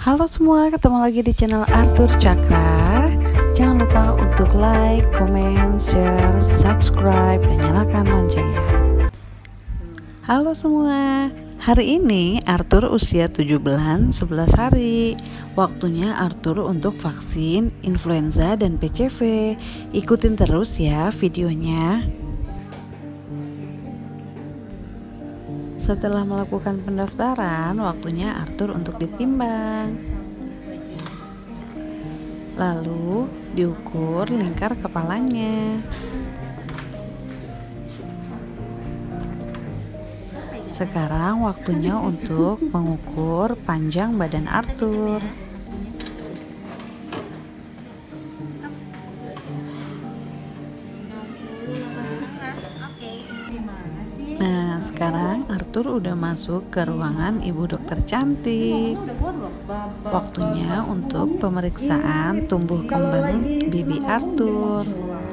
Halo semua, ketemu lagi di channel Arthur Cakra. Jangan lupa untuk like, comment, share, subscribe, dan nyalakan loncengnya. Halo semua, hari ini Arthur usia 7 bulan 11 hari. Waktunya Arthur untuk vaksin influenza dan PCV. Ikutin terus ya videonya. Setelah melakukan pendaftaran, waktunya Arthur untuk ditimbang. Lalu diukur lingkar kepalanya. Sekarang waktunya untuk mengukur panjang badan Arthur. Nah, sekarang Arthur udah masuk ke ruangan ibu dokter cantik. Waktunya untuk pemeriksaan tumbuh kembang bibi Arthur.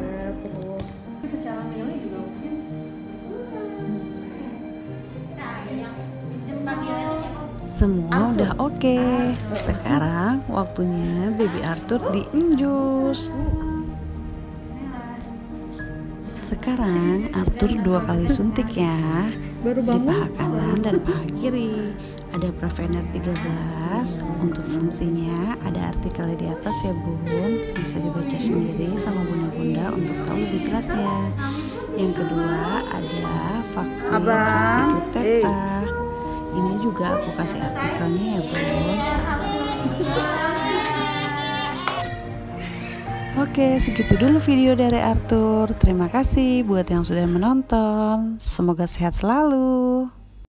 Semua udah oke. Sekarang waktunya baby Arthur diinjus. Sekarang Arthur 2 kali suntik ya, di paha kanan dan paha kiri. Ada Prevener 13. Untuk fungsinya ada artikelnya di atas ya bun, bisa dibaca sendiri sama bunda-bunda untuk tahu lebih jelasnya. Yang kedua ada vaksin grip tetra. Ini juga aku kasih artikelnya ya bun. Oke, segitu dulu video dari Arthur. Terima kasih buat yang sudah menonton. Semoga sehat selalu.